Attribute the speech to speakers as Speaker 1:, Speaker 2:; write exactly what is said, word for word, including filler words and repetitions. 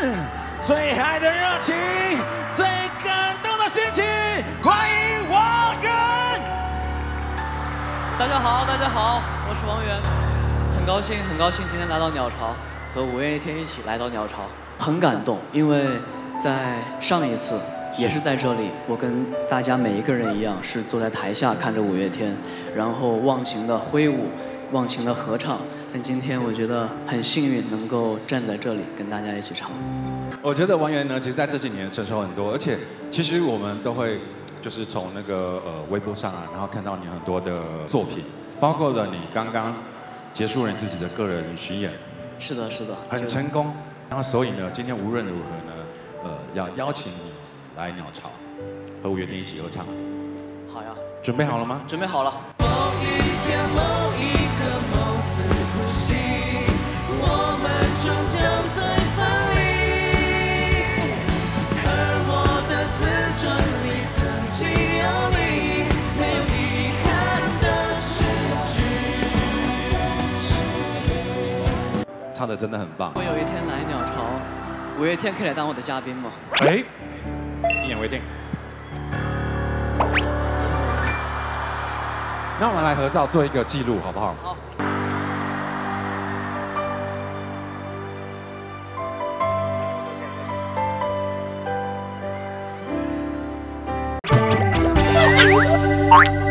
Speaker 1: 最爱的热情，最感动的心情，欢迎王源。
Speaker 2: 大家好，大家好，我是王源，很高兴，很高兴今天来到鸟巢，和五月天一起来到鸟巢，很感动，因为在上一次也是在这里，我跟大家每一个人一样，是坐在台下看着五月天，然后忘情的挥舞，忘情的合唱。但今天我觉得很幸运，能够站在这里跟大家一起唱。
Speaker 1: 我觉得王源呢，其实在这几年成熟很多，而且其实我们都会就是从那个呃微博上啊，然后看到你很多的作品，包括了你刚刚结束了你自己的个人巡演。
Speaker 2: 是的，是的，
Speaker 1: 很成功。然后所以呢，今天无论如何呢，呃，要邀请你来鸟巢，和五月天一起合唱。
Speaker 2: 好呀，
Speaker 1: 准备好了吗？
Speaker 2: 准备好了。
Speaker 3: 某一天，某一刻，某次呼吸，我们终将再分离。而我的自传里曾经有你，没有遗憾的诗句。
Speaker 1: 唱的真的很棒。
Speaker 2: 我有一天来鸟巢，五月天可以来当我的嘉宾吗？
Speaker 1: 哎，一言为定。那我们来合照做一个记录，好不好？
Speaker 2: 好。
Speaker 3: Thank you.